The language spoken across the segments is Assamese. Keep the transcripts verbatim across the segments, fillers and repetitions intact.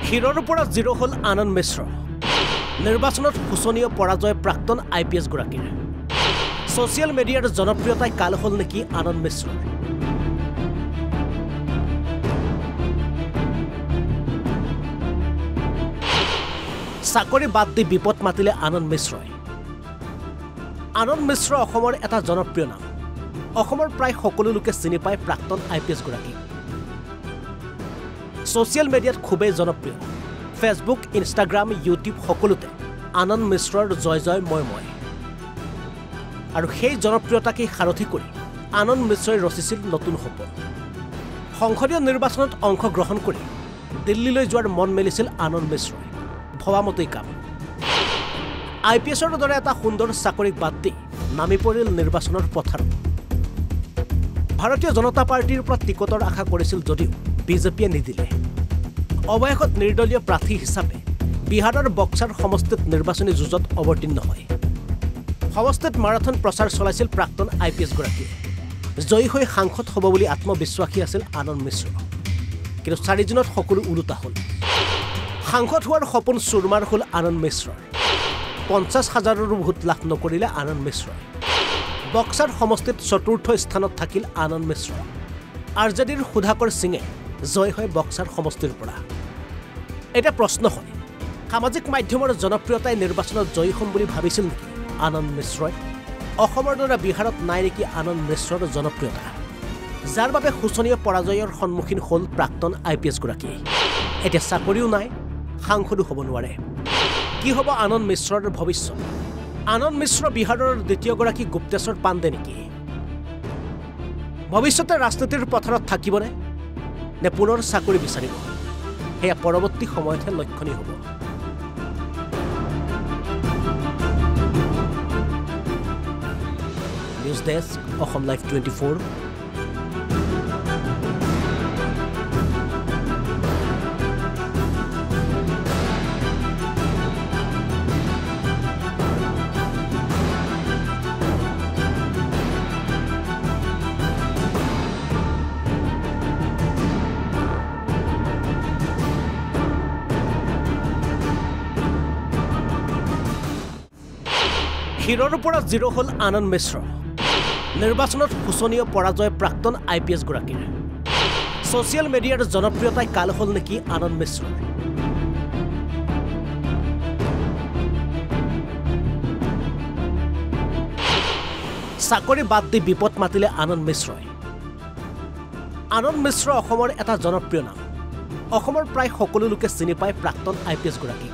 হিৰোৰ পৰা জিৰো হল আনন্দ মিশ্ৰ নিৰ্বাচনত শোচনীয় পৰাজয় প্ৰাক্তন আই পি এছ গৰাকীৰ সোশ্যাল মিডিয়াৰ জনপ্ৰিয়তাই কাল হল নেকি আনন্দ মিশ্ৰৰ চাকৰি বাদ দি বিপদ মাতিলে আনন্দ মিশ্ৰই আনন্দ মিশ্ৰ অসমৰ এটা জনপ্ৰিয় নাম অসমৰ প্ৰায় সকলো লোকে চিনি পায় প্ৰাক্তন আই পি এছ গৰাকী সোশ্যাল মিডিয়াত খুবেই জনপ্ৰিয় ফেসবুক ইনষ্টাগ্ৰাম ইউটিউব সকলোতে আনন্দ মিশ্ৰৰ জয় জয় মই মই আৰু সেই জনপ্ৰিয়তাকে সাৰথি কৰি আনন্দ মিশ্ৰই ৰচিছিল নতুন সপোন সংসদীয় নিৰ্বাচনত অংশগ্ৰহণ কৰি দিল্লীলৈ যোৱাৰ মন মেলিছিল আনন্দ মিশ্ৰই ভবামতেই কাম আই পি এছৰ দৰে এটা সুন্দৰ চাকৰিক বাদ দি নামি পৰিল নিৰ্বাচনৰ পথাৰত ভাৰতীয় জনতা পাৰ্টিৰ পৰা টিকটৰ আশা কৰিছিল যদিও বিজেপিয়ে নিদিলে অবয়সত নিৰ্দলীয় প্ৰাৰ্থী হিচাপে বিহাৰৰ বক্সাৰ সমষ্টিত নিৰ্বাচনী যুঁজত অৱতীৰ্ণ হয় সমষ্টিত মাৰাথন প্ৰচাৰ চলাইছিল প্ৰাক্তন আই পি এছ গৰাকীয়ে জয়ী হৈ সাংসদ হ'ব বুলি আত্মবিশ্বাসী আছিল আনন্দ মিশ্ৰ কিন্তু চাৰিজনত সকলো ওলোটা হ'ল সাংসদ হোৱাৰ সপোন চুৰমাৰ হ'ল আনন্দ মিশ্ৰৰ পঞ্চাছ হাজাৰৰো ভোট লাভ নকৰিলে আনন্দ মিশ্ৰই বক্সাৰ সমষ্টিত চতুৰ্থ স্থানত থাকিল আনন্দ মিশ্ৰ আৰ জে ডিৰ সুধাকৰ সিঙে জয় হয় বক্সাৰ সমষ্টিৰ পৰা এটা প্ৰশ্ন হয় সামাজিক মাধ্যমৰ জনপ্ৰিয়তাই নিৰ্বাচনত জয়ী হ'ম বুলি ভাবিছিল নেকি আনন্দ মিশ্ৰই অসমৰ দৰে বিহাৰত নাই নেকি আনন্দ মিশ্ৰৰ জনপ্ৰিয়তা যাৰ বাবে শোচনীয় পৰাজয়ৰ সন্মুখীন হ'ল প্ৰাক্তন আই পি এছ গৰাকী এতিয়া চাকৰিও নাই সাংসদো হ'ব নোৱাৰে কি হ'ব আনন্দ মিশ্ৰৰ ভৱিষ্যত আনন্দ মিশ্ৰ বিহাৰৰ দ্বিতীয়গৰাকী গুপ্তেশ্বৰ পাণ্ডে নেকি ভৱিষ্যতে ৰাজনীতিৰ পথাৰত থাকিবনে নে পুনৰ চাকৰি বিচাৰিব সেয়া পৰৱৰ্তী সময়তহে লক্ষণীয় হ'ব news desk Assam live twenty four হিৰোৰ পৰা জিৰো হল আনন্দ মিশ্ৰ নিৰ্বাচনত শোচনীয় পৰাজয় প্ৰাক্তন আই পি এছ গৰাকীৰ সোশ্যাল মিডিয়াৰ জনপ্ৰিয়তাই কাল হল নেকি আনন্দ মিশ্ৰৰ চাকৰি বাদ দি বিপদ মাতিলে আনন্দ মিশ্ৰই আনন্দ মিশ্ৰ অসমৰ এটা জনপ্ৰিয় নাম অসমৰ প্ৰায় সকলো লোকে চিনি পায় প্ৰাক্তন আই পি এছ গৰাকী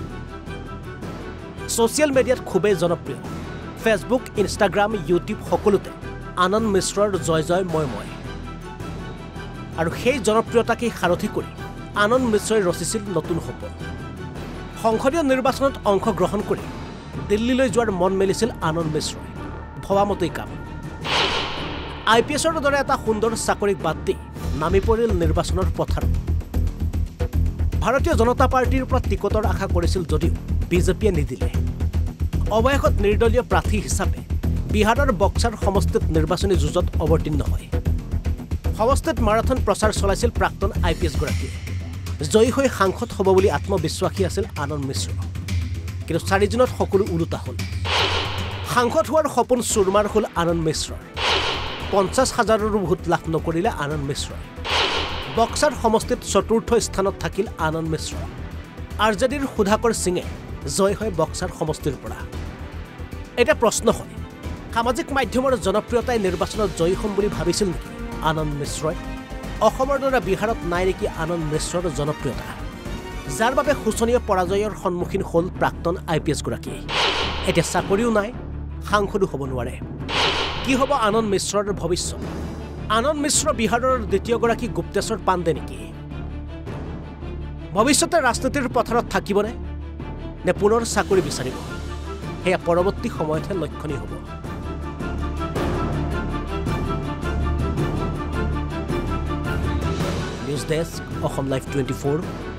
সোশ্যাল মিডিয়াত খুবেই জনপ্ৰিয় ফেসবুক ইনষ্টাগ্ৰাম ইউটিউব সকলোতে আনন্দ মিশ্ৰৰ জয় জয় মই মই আৰু সেই জনপ্ৰিয়তাকে সাৰথি কৰি আনন্দ মিশ্ৰই ৰচিছিল নতুন সপোন সংসদীয় নিৰ্বাচনত অংশগ্ৰহণ কৰি দিল্লীলৈ যোৱাৰ মন মেলিছিল আনন্দ মিশ্ৰই ভবামতেই কাম আই পি এছৰ দৰে এটা সুন্দৰ চাকৰিক বাদ দি নামি পৰিল নিৰ্বাচনৰ পথাৰত ভাৰতীয় জনতা পাৰ্টিৰ পৰা টিকটৰ আশা কৰিছিল যদিও বিজেপিয়ে নিদিলে অবয়সত নিৰ্দলীয় প্ৰাৰ্থী হিচাপে বিহাৰৰ বক্সাৰ সমষ্টিত নিৰ্বাচনী যুঁজত অৱতীৰ্ণ হয় সমষ্টিত মাৰাথন প্ৰচাৰ চলাইছিল প্ৰাক্তন আই পি এছ গৰাকীয়ে জয়ী হৈ সাংসদ হ'ব বুলি আত্মবিশ্বাসী আছিল আনন্দ মিশ্ৰ কিন্তু চাৰিজনত সকলো ওলোটা হ'ল সাংসদ হোৱাৰ সপোন চুৰমাৰ হ'ল আনন্দ মিশ্ৰৰ পঞ্চাছ হাজাৰৰো ভোট লাভ নকৰিলে আনন্দ মিশ্ৰই বক্সাৰ সমষ্টিত চতুৰ্থ স্থানত থাকিল আনন্দ মিশ্ৰ আৰ জে ডিৰ সুধাকৰ সিঙে জয় হয় বক্সাৰ সমষ্টিৰ পৰা এটা প্ৰশ্ন হয় সামাজিক মাধ্যমৰ জনপ্ৰিয়তাই নিৰ্বাচনত জয়ী হ'ম বুলি ভাবিছিল নেকি আনন্দ মিশ্ৰই অসমৰ দৰে বিহাৰত নাই নেকি আনন্দ মিশ্ৰৰ জনপ্ৰিয়তা যাৰ বাবে শোচনীয় পৰাজয়ৰ সন্মুখীন হ'ল প্ৰাক্তন আই পি এছ গৰাকী এতিয়া চাকৰিও নাই সাংসদো হ'ব নোৱাৰে কি হ'ব আনন্দ মিশ্ৰৰ ভৱিষ্যত আনন্দ মিশ্ৰ বিহাৰৰ দ্বিতীয়গৰাকী গুপ্তেশ্বৰ পাণ্ডে নেকি ভৱিষ্যতে ৰাজনীতিৰ পথাৰত থাকিবনে নে পুনৰ চাকৰি বিচাৰিব সেয়া পৰৱৰ্তী সময়তহে লক্ষণীয় হ'ব news desk Assam live twenty four